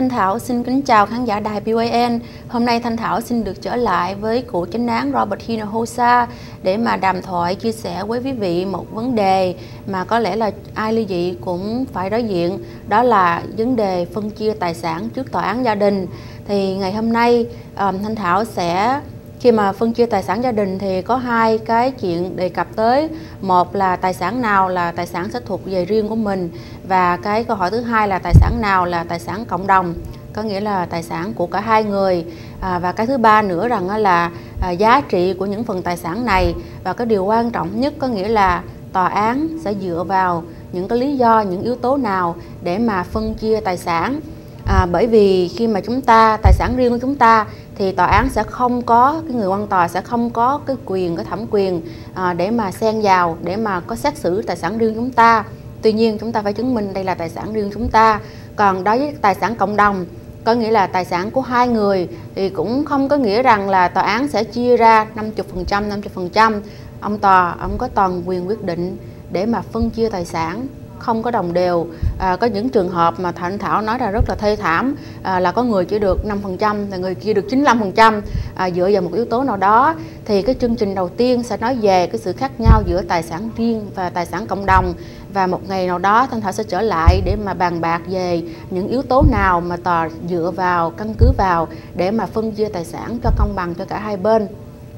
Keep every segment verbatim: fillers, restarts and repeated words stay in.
Thanh Thảo xin kính chào khán giả đài pê a en. Hôm nay Thanh Thảo xin được trở lại với cựu chánh án Robert Hinojosa để mà đàm thoại chia sẻ với quý vị một vấn đề mà có lẽ là ai ly dị cũng phải đối diện, đó là vấn đề phân chia tài sản trước tòa án gia đình. Thì ngày hôm nay um, Thanh Thảo sẽ khi mà phân chia tài sản gia đình thì có hai cái chuyện đề cập tới. Một là tài sản nào là tài sản sẽ thuộc về riêng của mình, và cái câu hỏi thứ hai là tài sản nào là tài sản cộng đồng, có nghĩa là tài sản của cả hai người. À, và cái thứ ba nữa rằng là à, giá trị của những phần tài sản này, và cái điều quan trọng nhất có nghĩa là tòa án sẽ dựa vào những cái lý do, những yếu tố nào để mà phân chia tài sản. À, bởi vì khi mà chúng ta tài sản riêng của chúng ta thì tòa án sẽ không có, cái người quan tòa sẽ không có cái quyền, cái thẩm quyền à, để mà xen vào, để mà có xét xử tài sản riêng chúng ta. Tuy nhiên chúng ta phải chứng minh đây là tài sản riêng chúng ta. Còn đối với tài sản cộng đồng, có nghĩa là tài sản của hai người, thì cũng không có nghĩa rằng là tòa án sẽ chia ra năm mươi phần trăm, năm mươi phần trăm. Ông tòa, ông có toàn quyền quyết định để mà phân chia tài sản, không có đồng đều. À, có những trường hợp mà Thanh Thảo nói là rất là thê thảm, à, là có người chỉ được năm phần trăm, thì người kia được chín mươi lăm phần trăm, à, dựa vào một yếu tố nào đó. Thì cái chương trình đầu tiên sẽ nói về cái sự khác nhau giữa tài sản riêng và tài sản cộng đồng. Và một ngày nào đó Thanh Thảo sẽ trở lại để mà bàn bạc về những yếu tố nào mà tòa dựa vào, căn cứ vào để mà phân chia tài sản cho công bằng cho cả hai bên.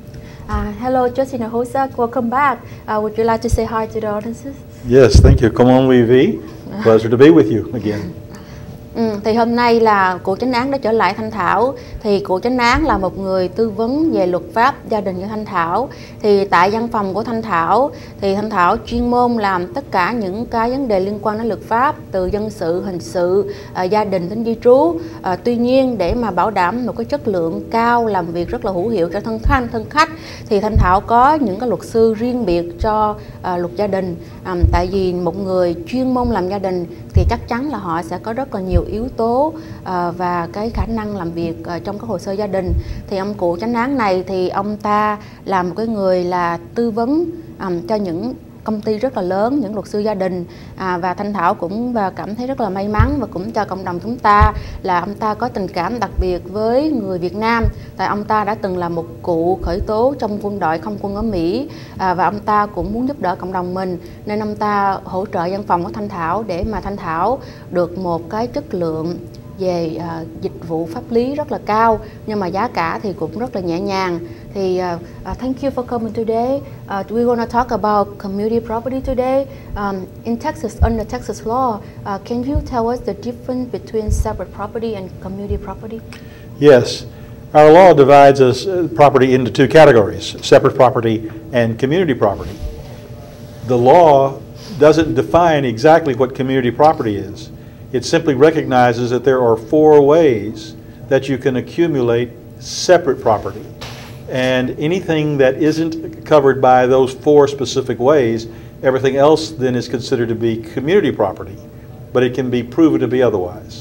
Uh, hello, Judge Hinojosa, welcome back. Uh, would you like to say hi to the audiences? Yes, thank you. Come on, Vivi. Pleasure to be with you again. Ừ, thì hôm nay là cựu chánh án đã trở lại Thanh Thảo. Thì cựu chánh án là một người tư vấn về luật pháp gia đình cho Thanh Thảo. Thì tại văn phòng của Thanh Thảo thì Thanh Thảo chuyên môn làm tất cả những cái vấn đề liên quan đến luật pháp, từ dân sự, hình sự, à, gia đình đến di trú. À, tuy nhiên để mà bảo đảm một cái chất lượng cao, làm việc rất là hữu hiệu cho thân khách, thân khách thì Thanh Thảo có những cái luật sư riêng biệt cho à, luật gia đình. À, tại vì một người chuyên môn làm gia đình thì chắc chắn là họ sẽ có rất là nhiều yếu tố uh, và cái khả năng làm việc uh, trong các hồ sơ gia đình. Thì ông cựu chánh án này thì ông ta là một cái người là tư vấn um, cho những công ty rất là lớn, những luật sư gia đình, à, và Thanh Thảo cũng và cảm thấy rất là may mắn, và cũng cho cộng đồng chúng ta là ông ta có tình cảm đặc biệt với người Việt Nam, tại ông ta đã từng là một cựu khởi tố trong quân đội không quân ở Mỹ, à, và ông ta cũng muốn giúp đỡ cộng đồng mình, nên ông ta hỗ trợ văn phòng của Thanh Thảo để mà Thanh Thảo được một cái chất lượng về uh, dịch vụ pháp lý rất là cao, nhưng mà giá cả thì cũng rất là nhẹ nhàng. Thì uh, uh, thank you for coming today. Uh, we want to talk about community property today. Um, in Texas, under Texas law, uh, can you tell us the difference between separate property and community property? Yes. Our law divides us uh, property into two categories, separate property and community property. The law doesn't define exactly what community property is. It simply recognizes that there are four ways that you can accumulate separate property. And anything that isn't covered by those four specific ways, everything else then is considered to be community property. But it can be proven to be otherwise.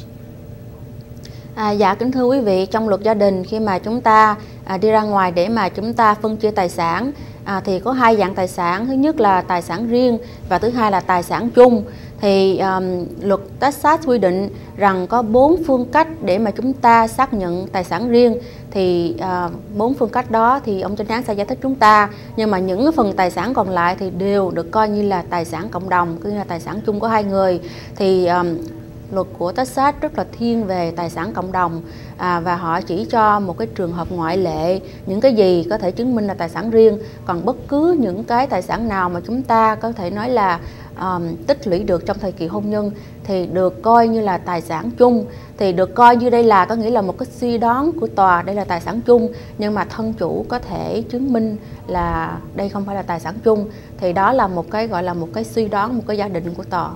À, dạ kính thưa quý vị, trong luật gia đình khi mà chúng ta à, đi ra ngoài để mà chúng ta phân chia tài sản à, thì có hai dạng tài sản. Thứ nhất là tài sản riêng và thứ hai là tài sản chung. Thì um, luật Texas quy định rằng có bốn phương cách để mà chúng ta xác nhận tài sản riêng. Thì uh, bốn phương cách đó thì ông chánh án sẽ giải thích chúng ta. Nhưng mà những phần tài sản còn lại thì đều được coi như là tài sản cộng đồng, cứ như là tài sản chung của hai người. Thì um, luật của Texas rất là thiên về tài sản cộng đồng, à, và họ chỉ cho một cái trường hợp ngoại lệ, những cái gì có thể chứng minh là tài sản riêng. Còn bất cứ những cái tài sản nào mà chúng ta có thể nói là um, tích lũy được trong thời kỳ hôn nhân thì được coi như là tài sản chung. Thì được coi như đây là có nghĩa là một cái suy đoán của tòa, đây là tài sản chung, nhưng mà thân chủ có thể chứng minh là đây không phải là tài sản chung. Thì đó là một cái gọi là một cái suy đoán, một cái giả định của tòa.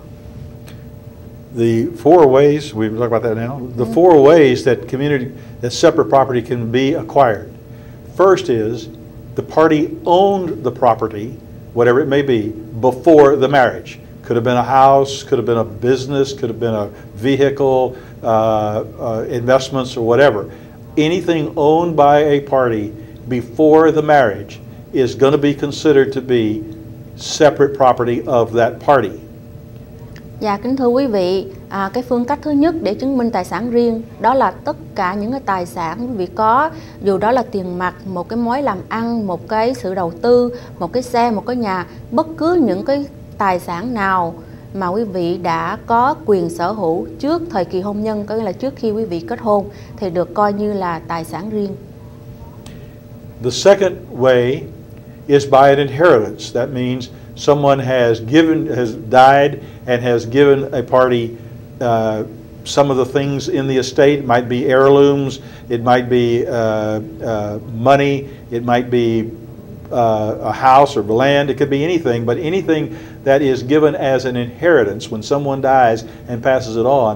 The four ways, we talk about that now, the four ways that community, that separate property can be acquired. First is the party owned the property, whatever it may be, before the marriage. Could have been a house, could have been a business, could have been a vehicle, uh, uh, investments or whatever. Anything owned by a party before the marriage is going to be considered to be separate property of that party. Dạ kính thưa quý vị, À, cái phương cách thứ nhất để chứng minh tài sản riêng đó là tất cả những cái tài sản quý vị có, dù đó là tiền mặt, một cái mối làm ăn, một cái sự đầu tư, một cái xe, một cái nhà, bất cứ những cái tài sản nào mà quý vị đã có quyền sở hữu trước thời kỳ hôn nhân, có nghĩa là trước khi quý vị kết hôn, thì được coi như là tài sản riêng. The second way is by an inheritance. That means someone has given, has died and has given a party uh, some of the things in the estate. It might be heirlooms, it might be uh, uh, money, it might be uh, a house or land, it could be anything, but anything that is given as an inheritance when someone dies and passes it on.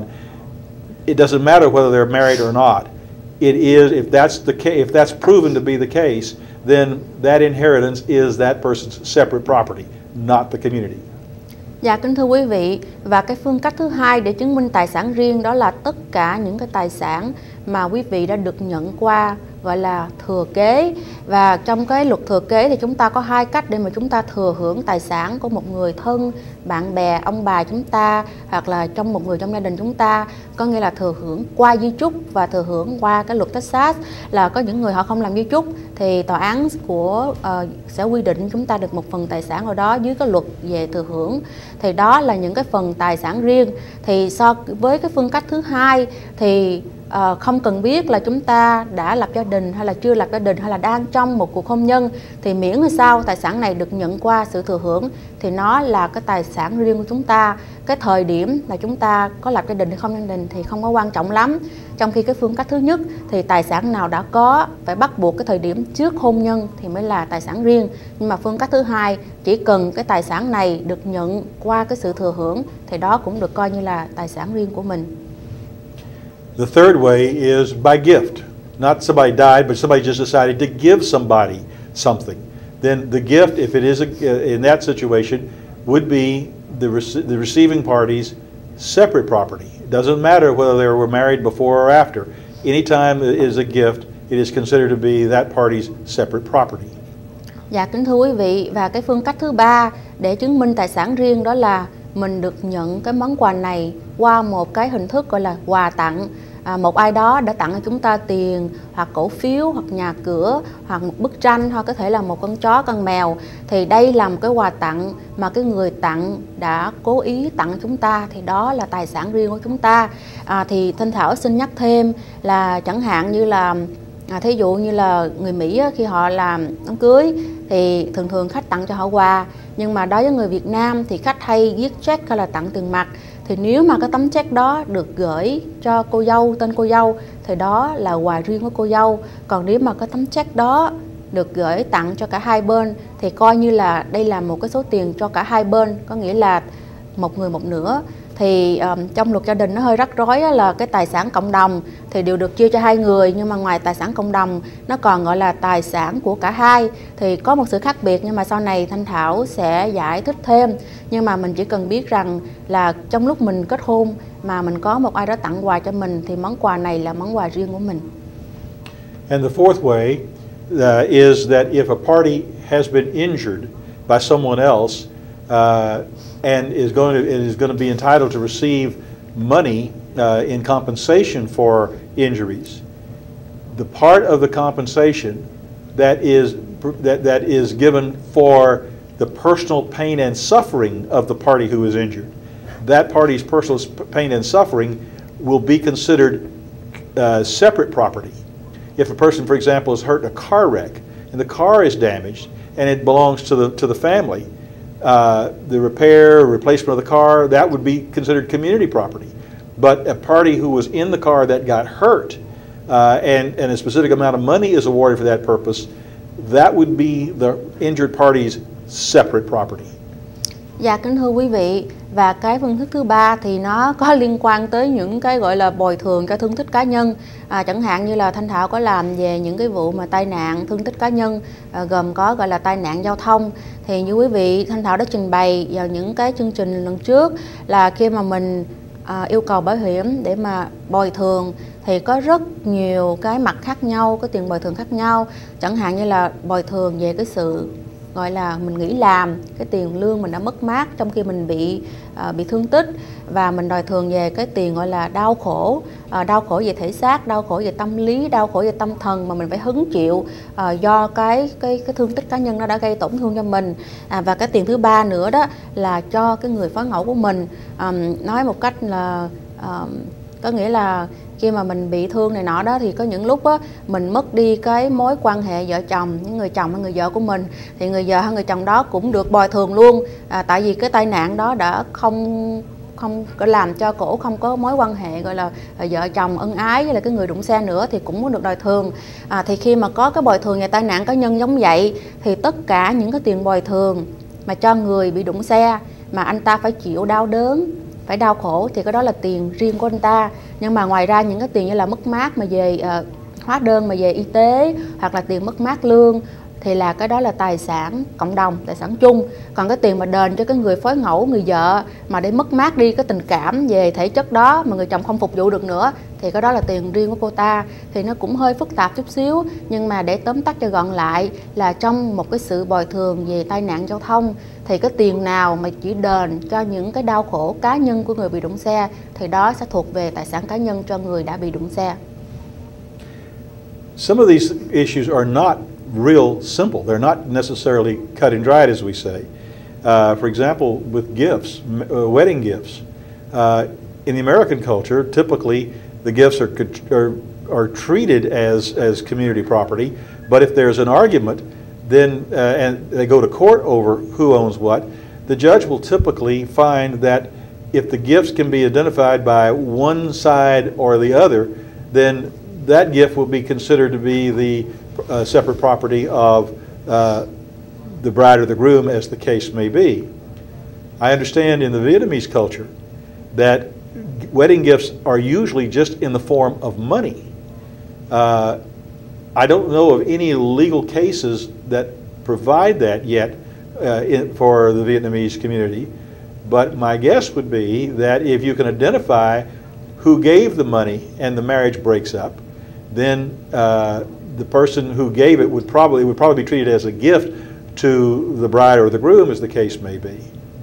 It doesn't matter whether they're married or not. It is, if that's the case, if that's proven to be the case, then that inheritance is that person's separate property, not the community. Dạ kính thưa quý vị, và cái phương cách thứ hai để chứng minh tài sản riêng đó là tất cả những cái tài sản mà quý vị đã được nhận qua, gọi là thừa kế. Và trong cái luật thừa kế thì chúng ta có hai cách để mà chúng ta thừa hưởng tài sản của một người thân, bạn bè, ông bà chúng ta, hoặc là trong một người trong gia đình chúng ta. Có nghĩa là thừa hưởng qua di chúc và thừa hưởng qua cái luật Texas, là có những người họ không làm di chúc thì tòa án của uh, sẽ quy định chúng ta được một phần tài sản ở đó dưới cái luật về thừa hưởng. Thì đó là những cái phần tài sản riêng. Thì so với cái phương cách thứ hai thì uh, không cần biết là chúng ta đã lập gia đình hay là chưa lập gia đình hay là đang trong một cuộc hôn nhân, thì miễn là sao tài sản này được nhận qua sự thừa hưởng thì nó là cái tài sản riêng của chúng ta. Cái thời điểm là chúng ta có lập gia đình hay không gia đình thì không có quan trọng lắm. Trong khi cái phương cách thứ nhất thì tài sản nào đã có phải bắt buộc cái thời điểm trước hôn nhân thì mới là tài sản riêng. Nhưng mà phương cách thứ hai chỉ cần cái tài sản này được nhận qua cái sự thừa hưởng thì đó cũng được coi như là tài sản riêng của mình. The third way is by gift. Not somebody died, but somebody just decided to give somebody something. Then the gift, if it is a, in that situation, would be the, rec the receiving party's separate property. It doesn't matter whether they were married before or after. Anytime it is a gift, it is considered to be that party's separate property. Dạ kính thưa quý vị, và cái phương cách thứ ba để chứng minh tài sản riêng đó là mình được nhận cái món quà này qua một cái hình thức gọi là quà tặng. À, một ai đó đã tặng cho chúng ta tiền hoặc cổ phiếu hoặc nhà cửa hoặc một bức tranh, hoặc có thể là một con chó, con mèo, thì đây là một cái quà tặng mà cái người tặng đã cố ý tặng cho chúng ta, thì đó là tài sản riêng của chúng ta. À, thì Thanh Thảo xin nhắc thêm là chẳng hạn như là à, thí dụ như là người Mỹ á, khi họ làm đám cưới thì thường thường khách tặng cho họ quà, nhưng mà đối với người Việt Nam thì khách hay viết check hay là tặng tiền mặt. Thì nếu mà cái tấm check đó được gửi cho cô dâu, tên cô dâu, thì đó là quà riêng của cô dâu. Còn nếu mà cái tấm check đó được gửi tặng cho cả hai bên thì coi như là đây là một cái số tiền cho cả hai bên, có nghĩa là một người một nửa. Thì um, trong luật gia đình nó hơi rắc rối á, là cái tài sản cộng đồng thì đều được chia cho hai người, nhưng mà ngoài tài sản cộng đồng nó còn gọi là tài sản của cả hai, thì có một sự khác biệt, nhưng mà sau này Thanh Thảo sẽ giải thích thêm. Nhưng mà mình chỉ cần biết rằng là trong lúc mình kết hôn mà mình có một ai đó tặng quà cho mình thì món quà này là món quà riêng của mình. And the fourth way uh, is that if a party has been injured by someone else uh, and is going to is going to be entitled to receive money uh, in compensation for injuries, the part of the compensation that is that that is given for the personal pain and suffering of the party who is injured, that party's personal pain and suffering will be considered uh, separate property. If a person, for example, is hurt in a car wreck and the car is damaged and it belongs to the to the family, uh, the repair or replacement of the car, that would be considered community property. But a party who was in the car that got hurt uh, and, and a specific amount of money is awarded for that purpose, that would be the injured party's separate property. Dạ kính thưa quý vị, và cái phương thức thứ ba thì nó có liên quan tới những cái gọi là bồi thường cho thương tích cá nhân. À, chẳng hạn như là Thanh Thảo có làm về những cái vụ mà tai nạn thương tích cá nhân, à, gồm có gọi là tai nạn giao thông. Thì như quý vị, Thanh Thảo đã trình bày vào những cái chương trình lần trước là khi mà mình à, yêu cầu bảo hiểm để mà bồi thường thì có rất nhiều cái mặt khác nhau, có tiền bồi thường khác nhau. Chẳng hạn như là bồi thường về cái sự gọi là mình nghỉ làm, cái tiền lương mình đã mất mát trong khi mình bị uh, bị thương tích, và mình đòi thường về cái tiền gọi là đau khổ, uh, đau khổ về thể xác, đau khổ về tâm lý, đau khổ về tâm thần mà mình phải hứng chịu uh, do cái cái cái thương tích cá nhân nó đã gây tổn thương cho mình. À, và cái tiền thứ ba nữa đó là cho cái người phối ngẫu của mình. Um, nói một cách là um, có nghĩa là khi mà mình bị thương này nọ đó thì có những lúc á mình mất đi cái mối quan hệ vợ chồng, những người chồng hay người vợ của mình, thì người vợ hay người chồng đó cũng được bồi thường luôn, à, tại vì cái tai nạn đó đã không không có làm cho cổ không có mối quan hệ gọi là vợ chồng ân ái với là cái người đụng xe nữa thì cũng muốn được bồi thường. À, thì khi mà có cái bồi thường về tai nạn cá nhân giống vậy thì tất cả những cái tiền bồi thường mà cho người bị đụng xe mà anh ta phải chịu đau đớn, phải đau khổ thì cái đó là tiền riêng của anh ta. Nhưng mà ngoài ra những cái tiền như là mất mát mà về uh, hóa đơn mà về y tế hoặc là tiền mất mát lương thì là cái đó là tài sản cộng đồng, tài sản chung. Còn cái tiền mà đền cho cái người phối ngẫu, người vợ mà để mất mát đi cái tình cảm về thể chất đó mà người chồng không phục vụ được nữa thì cái đó là tiền riêng của cô ta. Thì nó cũng hơi phức tạp chút xíu, nhưng mà để tóm tắt cho gọn lại là trong một cái sự bồi thường về tai nạn giao thông thì cái tiền nào mà chỉ đền cho những cái đau khổ cá nhân của người bị đụng xe thì đó sẽ thuộc về tài sản cá nhân cho người đã bị đụng xe. Some of these issues are not real simple. They're not necessarily cut and dried, as we say. Uh, for example, with gifts, uh, wedding gifts. Uh, in the American culture, typically the gifts are, are, are treated as, as community property, but if there's an argument, then uh, and they go to court over who owns what, the judge will typically find that if the gifts can be identified by one side or the other, then that gift will be considered to be the uh, separate property of uh, the bride or the groom, as the case may be. I understand in the Vietnamese culture that wedding gifts are usually just in the form of money. Uh, I don't know of any legal cases that provide that yet uh, in, for the Vietnamese community, but my guess would be that if you can identify who gave the money and the marriage breaks up, then uh, the person who gave it would probably would probably be treated as a gift to the bride or the groom, as the case may be.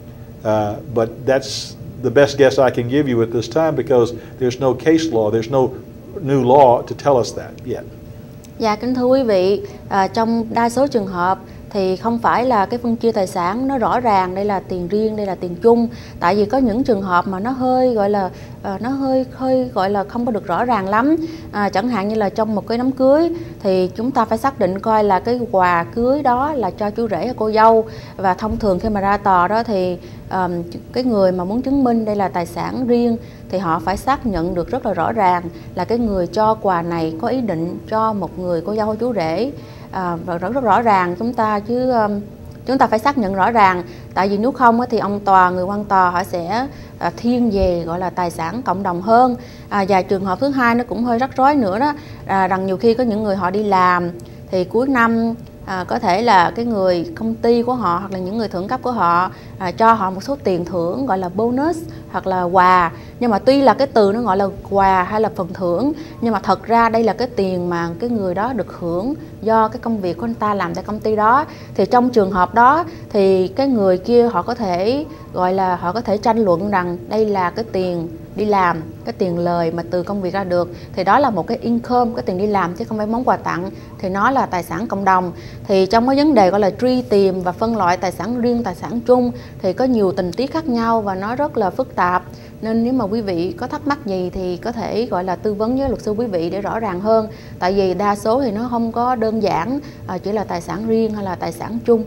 Uh, but that's the best guess I can give you at this time because there's no case law, there's no new law to tell us that yet. Dạ, kính thưa quý vị, à, trong đa số trường hợp thì không phải là cái phân chia tài sản nó rõ ràng, đây là tiền riêng, đây là tiền chung. Tại vì có những trường hợp mà nó hơi gọi là uh, nó hơi hơi gọi là không có được rõ ràng lắm. À, chẳng hạn như là trong một cái đám cưới thì chúng ta phải xác định coi là cái quà cưới đó là cho chú rể hay cô dâu. Và thông thường khi mà ra tòa đó thì um, cái người mà muốn chứng minh đây là tài sản riêng thì họ phải xác nhận được rất là rõ ràng là cái người cho quà này có ý định cho một người cô dâu hay chú rể. À, và rất rất rõ ràng chúng ta chứ um, chúng ta phải xác nhận rõ ràng, tại vì nếu không thì ông tòa, người quan tòa họ sẽ à, thiên về gọi là tài sản cộng đồng hơn. À, và trường hợp thứ hai nó cũng hơi rắc rối nữa đó, à, rằng nhiều khi có những người họ đi làm thì cuối năm à, có thể là cái người công ty của họ hoặc là những người thượng cấp của họ à, cho họ một số tiền thưởng gọi là bonus hoặc là quà, nhưng mà tuy là cái từ nó gọi là quà hay là phần thưởng, nhưng mà thật ra đây là cái tiền mà cái người đó được hưởng do cái công việc của anh ta làm tại công ty đó. Thì trong trường hợp đó thì cái người kia họ có thể gọi là họ có thể tranh luận rằng đây là cái tiền đi làm, cái tiền lời mà từ công việc ra được, thì đó là một cái income, cái tiền đi làm chứ không phải món quà tặng, thì nó là tài sản cộng đồng. Thì trong cái vấn đề gọi là truy tìm và phân loại tài sản riêng, tài sản chung thì có nhiều tình tiết khác nhau và nó rất là phức tạp, nên nếu mà quý vị có thắc mắc gì thì có thể gọi là tư vấn với luật sư quý vị để rõ ràng hơn, tại vì đa số thì nó không có đơn giản chỉ là tài sản riêng hay là tài sản chung.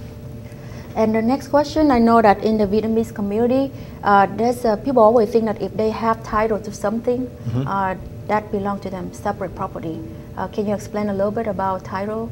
And the next question, I know that in the Vietnamese community, uh, there's uh, people always think that if they have title to something, mm-hmm. uh, that belongs to them, separate property. Uh, can you explain a little bit about title?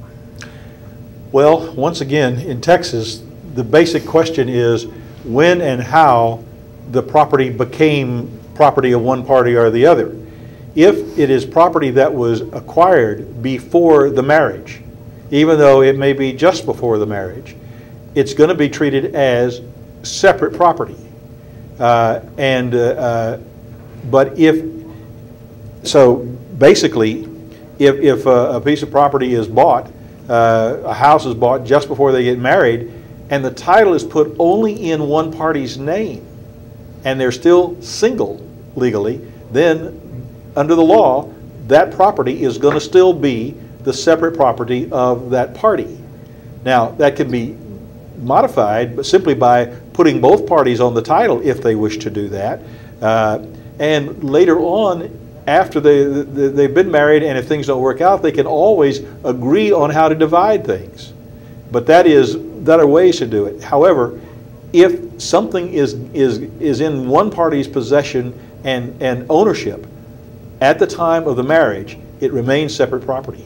Well, once again, in Texas, the basic question is when and how the property became property of one party or the other. If it is property that was acquired before the marriage, even though it may be just before the marriage, it's going to be treated as separate property. Uh, and uh, uh, but if so, basically, if if a, a piece of property is bought uh, a house is bought just before they get married, and the title is put only in one party's name, and they're still single legally, then under the law, that property is going to still be the separate property of that party. Now, that can be modified but simply by putting both parties on the title if they wish to do that. Uh, and later on, after they, they, they've been married, and if things don't work out, they can always agree on how to divide things. But that is, that are ways to do it. However, if something is, is, is in one party's possession and, and ownership at the time of the marriage, it remains separate property.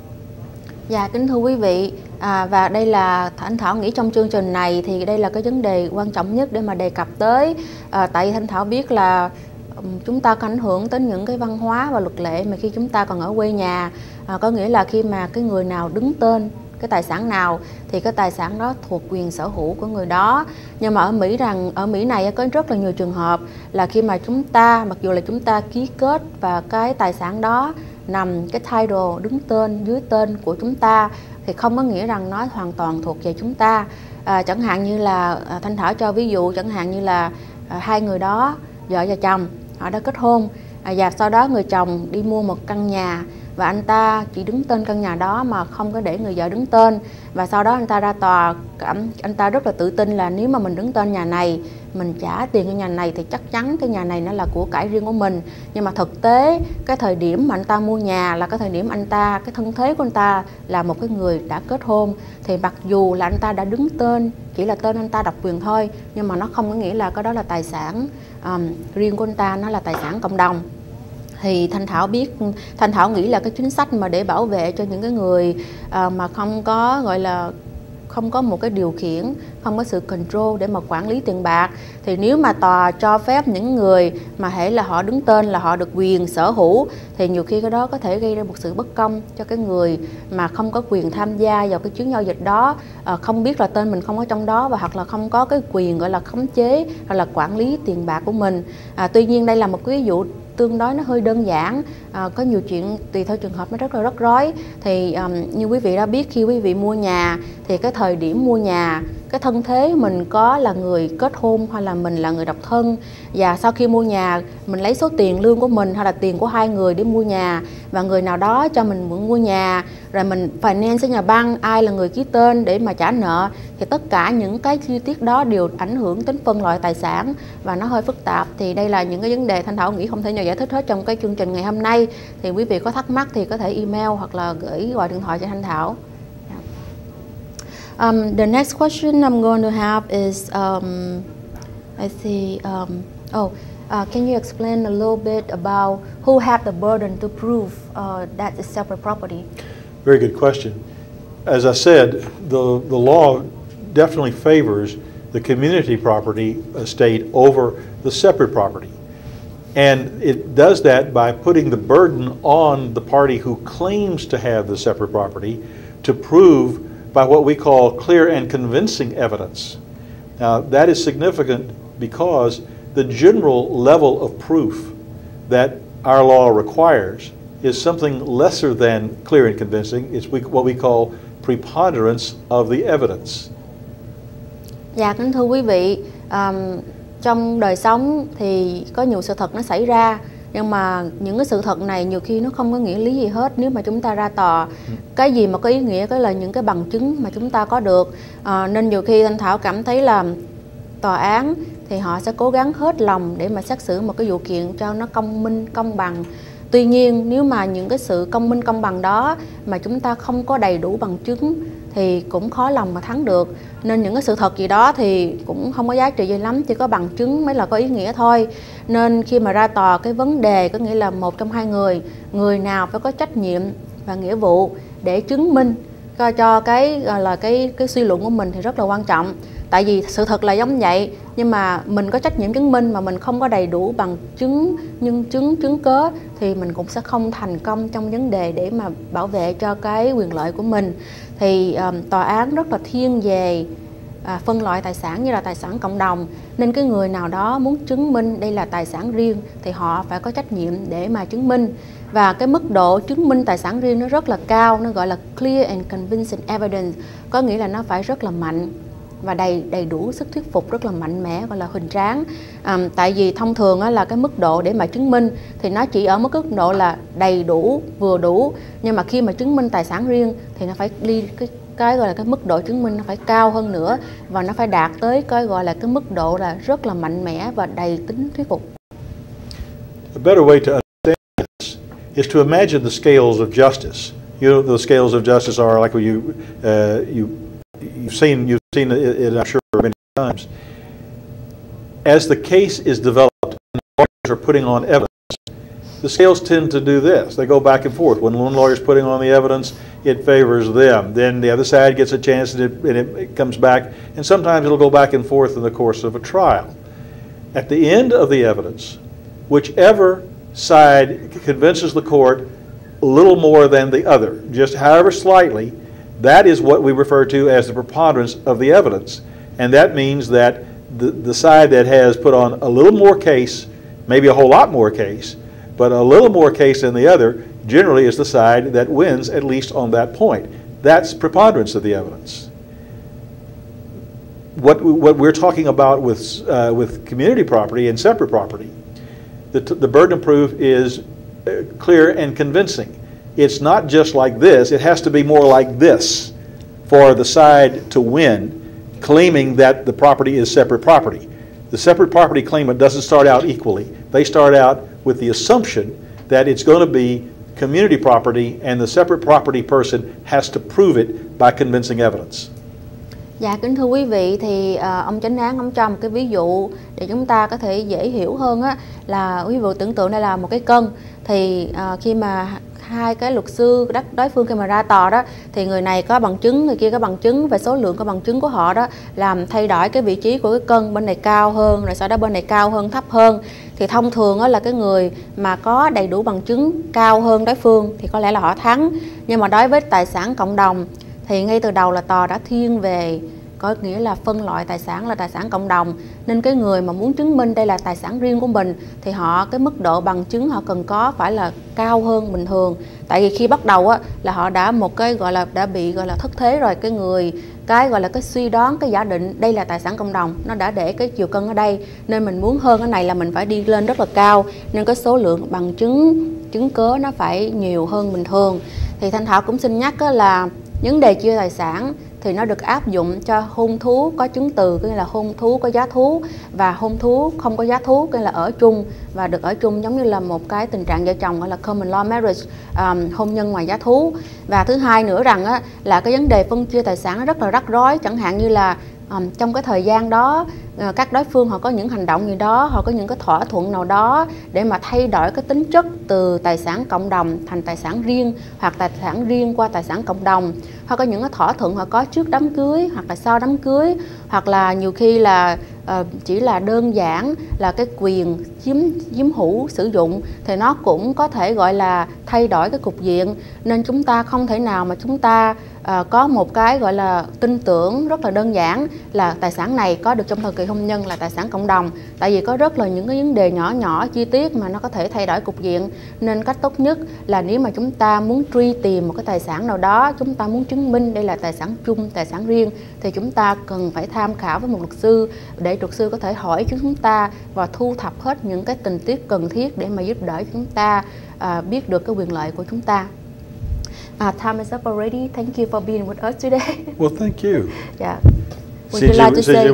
Dạ, kính thưa quý vị, à, và đây là Thanh Thảo nghĩ trong chương trình này thì đây là cái vấn đề quan trọng nhất để mà đề cập tới. À, tại Thanh Thảo biết là um, chúng ta có ảnh hưởng đến những cái văn hóa và luật lệ mà khi chúng ta còn ở quê nhà. À, có nghĩa là khi mà cái người nào đứng tên cái tài sản nào thì cái tài sản đó thuộc quyền sở hữu của người đó. Nhưng mà ở Mỹ rằng ở Mỹ này có rất là nhiều trường hợp là khi mà chúng ta, mặc dù là chúng ta ký kết và cái tài sản đó nằm cái title đứng tên dưới tên của chúng ta thì không có nghĩa rằng nó hoàn toàn thuộc về chúng ta. À, chẳng hạn như là à, Thanh Thảo cho ví dụ chẳng hạn như là à, hai người đó vợ và chồng họ đã kết hôn, à, và sau đó người chồng đi mua một căn nhà và anh ta chỉ đứng tên căn nhà đó mà không có để người vợ đứng tên, và sau đó anh ta ra tòa, anh ta rất là tự tin là nếu mà mình đứng tên nhà này, mình trả tiền cho nhà này thì chắc chắn cái nhà này nó là của cải riêng của mình. Nhưng mà thực tế cái thời điểm mà anh ta mua nhà là cái thời điểm anh ta, cái thân thế của anh ta là một cái người đã kết hôn, thì mặc dù là anh ta đã đứng tên, chỉ là tên anh ta độc quyền thôi, nhưng mà nó không có nghĩa là cái đó là tài sản um, riêng của anh ta, nó là tài sản cộng đồng. Thì Thanh Thảo biết, Thanh Thảo nghĩ là cái chính sách mà để bảo vệ cho những cái người à, mà không có gọi là không có một cái điều khiển, không có sự control để mà quản lý tiền bạc, thì nếu mà tòa cho phép những người mà hễ là họ đứng tên là họ được quyền sở hữu, thì nhiều khi cái đó có thể gây ra một sự bất công cho cái người mà không có quyền tham gia vào cái chuyến giao dịch đó, à, không biết là tên mình không có trong đó, và hoặc là không có cái quyền gọi là khống chế hoặc là quản lý tiền bạc của mình. À, tuy nhiên đây là một cái ví dụ tương đối nó hơi đơn giản, à, có nhiều chuyện tùy theo trường hợp nó rất là rắc rối. Thì um, như quý vị đã biết, khi quý vị mua nhà thì cái thời điểm mua nhà, cái thân thế mình có là người kết hôn hay là mình là người độc thân, và sau khi mua nhà mình lấy số tiền lương của mình hay là tiền của hai người để mua nhà, và người nào đó cho mình mượn mua nhà, rồi mình finance với nhà băng, ai là người ký tên để mà trả nợ, thì tất cả những cái chi tiết đó đều ảnh hưởng đến phân loại tài sản và nó hơi phức tạp. Thì đây là những cái vấn đề Thanh Thảo nghĩ không thể nào giải thích hết trong cái chương trình ngày hôm nay. Thì quý vị có thắc mắc thì có thể email hoặc là gửi gọi điện thoại cho Thanh Thảo. Um, the next question I'm going to have is, um, I see, um, oh, uh, can you explain a little bit about who have the burden to prove uh, that it's separate property? Very good question. As I said, the, the law definitely favors the community property estate over the separate property. And it does that by putting the burden on the party who claims to have the separate property to prove by what we call clear and convincing evidence. Now, that is significant because the general level of proof that our law requires is something lesser than clear and convincing. It's what we call preponderance of the evidence. Dạ, kính thưa quý vị, um, trong đời sống thì có nhiều sự thật nó xảy ra, nhưng mà những cái sự thật này nhiều khi nó không có nghĩa lý gì hết nếu mà chúng ta ra tòa. Cái gì mà có ý nghĩa đó là những cái bằng chứng mà chúng ta có được. À, nên nhiều khi Thanh Thảo cảm thấy là tòa án thì họ sẽ cố gắng hết lòng để mà xét xử một cái vụ kiện cho nó công minh, công bằng. Tuy nhiên nếu mà những cái sự công minh, công bằng đó mà chúng ta không có đầy đủ bằng chứng thì cũng khó lòng mà thắng được. Nên những cái sự thật gì đó thì cũng không có giá trị gì lắm, chỉ có bằng chứng mới là có ý nghĩa thôi. Nên khi mà ra tòa, cái vấn đề có nghĩa là một trong hai người, người nào phải có trách nhiệm và nghĩa vụ để chứng minh cho, cho cái gọi là cái cái suy luận của mình thì rất là quan trọng. Tại vì sự thật là giống vậy, nhưng mà mình có trách nhiệm chứng minh mà mình không có đầy đủ bằng chứng, nhân chứng, chứng cớ thì mình cũng sẽ không thành công trong vấn đề để mà bảo vệ cho cái quyền lợi của mình. Thì um, tòa án rất là thiên về à, phân loại tài sản như là tài sản cộng đồng, nên cái người nào đó muốn chứng minh đây là tài sản riêng thì họ phải có trách nhiệm để mà chứng minh. Và cái mức độ chứng minh tài sản riêng nó rất là cao, nó gọi là clear and convincing evidence, có nghĩa là nó phải rất là mạnh và đầy đầy đủ sức thuyết phục, rất là mạnh mẽ, gọi là hoành tráng. À, tại vì thông thường á, là cái mức độ để mà chứng minh thì nó chỉ ở mức độ là đầy đủ, vừa đủ, nhưng mà khi mà chứng minh tài sản riêng thì nó phải đi cái cái gọi là cái mức độ chứng minh nó phải cao hơn nữa, và nó phải đạt tới cái gọi là cái mức độ là rất là mạnh mẽ và đầy tính thuyết phục. A better way to understand this is to imagine the scales of justice. You know, the scales of justice are like you uh, you you've seen you've seen it, I'm sure, many times. As the case is developed and lawyers are putting on evidence, the scales tend to do this. They go back and forth. When one lawyer is putting on the evidence, it favors them. Then the other side gets a chance and, it, and it, it comes back. And sometimes it'll go back and forth in the course of a trial. At the end of the evidence, whichever side convinces the court a little more than the other, just however slightly, that is what we refer to as the preponderance of the evidence. And that means that the, the side that has put on a little more case, maybe a whole lot more case, but a little more case than the other, generally is the side that wins, at least on that point. That's preponderance of the evidence. What, what we're talking about with, uh, with community property and separate property, the, the burden of proof is clear and convincing. It's not just like this, it has to be more like this for the side to win, claiming that the property is separate property. The separate property claimant doesn't start out equally. They start out with the assumption that it's going to be community property, and the separate property person has to prove it by convincing evidence. Dạ, kính thưa quý vị, thì uh, ông chánh án ông cho một cái ví dụ để chúng ta có thể dễ hiểu hơn á, là quý vị tưởng tượng đây là một cái cân, thì uh, khi mà hai cái luật sư đối phương khi mà ra tòa đó, thì người này có bằng chứng, người kia có bằng chứng, về số lượng có bằng chứng của họ đó làm thay đổi cái vị trí của cái cân, bên này cao hơn rồi sau đó bên này cao hơn, thấp hơn. Thì thông thường đó là cái người mà có đầy đủ bằng chứng cao hơn đối phương thì có lẽ là họ thắng. Nhưng mà đối với tài sản cộng đồng thì ngay từ đầu là tòa đã thiên về, có nghĩa là phân loại tài sản là tài sản cộng đồng, nên cái người mà muốn chứng minh đây là tài sản riêng của mình thì họ cái mức độ bằng chứng họ cần có phải là cao hơn bình thường. Tại vì khi bắt đầu á là họ đã một cái gọi là đã bị gọi là thất thế rồi, cái người cái gọi là cái suy đoán, cái giả định đây là tài sản cộng đồng, nó đã để cái chiều cân ở đây, nên mình muốn hơn cái này là mình phải đi lên rất là cao, nên cái số lượng bằng chứng chứng cớ nó phải nhiều hơn bình thường. Thì Thanh Thảo cũng xin nhắc là vấn đề chia tài sản thì nó được áp dụng cho hôn thú có chứng từ, nghĩa là hôn thú có giá thú, và hôn thú không có giá thú, nghĩa là ở chung và được ở chung giống như là một cái tình trạng vợ chồng, gọi là common law marriage, um, hôn nhân ngoài giá thú. Và thứ hai nữa rằng á, là cái vấn đề phân chia tài sản nó rất là rắc rối, chẳng hạn như là um, trong cái thời gian đó uh, các đối phương họ có những hành động gì đó, họ có những cái thỏa thuận nào đó để mà thay đổi cái tính chất từ tài sản cộng đồng thành tài sản riêng, hoặc tài sản riêng qua tài sản cộng đồng, hoặc có những cái thỏa thuận họ có trước đám cưới hoặc là sau đám cưới, hoặc là nhiều khi là uh, chỉ là đơn giản là cái quyền chiếm chiếm hữu sử dụng, thì nó cũng có thể gọi là thay đổi cái cục diện. Nên chúng ta không thể nào mà chúng ta uh, có một cái gọi là tin tưởng rất là đơn giản là tài sản này có được trong thời kỳ hôn nhân là tài sản cộng đồng, tại vì có rất là những cái vấn đề nhỏ nhỏ chi tiết mà nó có thể thay đổi cục diện. Nên cách tốt nhất là nếu mà chúng ta muốn truy tìm một cái tài sản nào đó, chúng ta muốn chứng minh đây là tài sản chung, tài sản riêng, thì chúng ta cần phải tham khảo với một luật sư để luật sư có thể hỏi chúng ta và thu thập hết những cái tình tiết cần thiết để mà giúp đỡ chúng ta uh, biết được cái quyền lợi của chúng ta. Uh, time is up already. Thank you for being with us today. Well, thank you. Yeah. Would you like to say?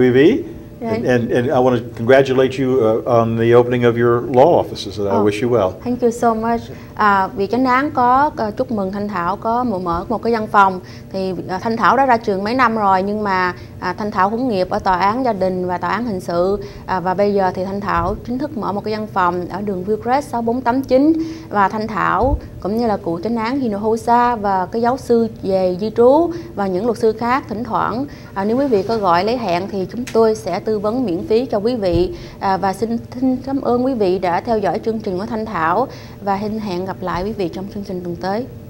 Yeah. And, and, and I want to congratulate you uh, on the opening of your law offices. And I oh, wish you well. Thank you so much. À, vị chánh án có uh, chúc mừng Thanh Thảo có mở mở một cái văn phòng. Thì uh, Thanh Thảo đã ra trường mấy năm rồi, nhưng mà uh, Thanh Thảo huấn nghiệp ở tòa án gia đình và tòa án hình sự, uh, và bây giờ thì Thanh Thảo chính thức mở một cái văn phòng ở đường Viewcrest sáu bốn tám chín. Và Thanh Thảo cũng như là cựu chánh án Hinojosa và cái giáo sư về di trú và những luật sư khác, thỉnh thoảng uh, nếu quý vị có gọi lấy hẹn thì chúng tôi sẽ tư vấn miễn phí cho quý vị. À, và xin, xin cảm ơn quý vị đã theo dõi chương trình của Thanh Thảo, và hẹn gặp lại quý vị trong chương trình tuần tới.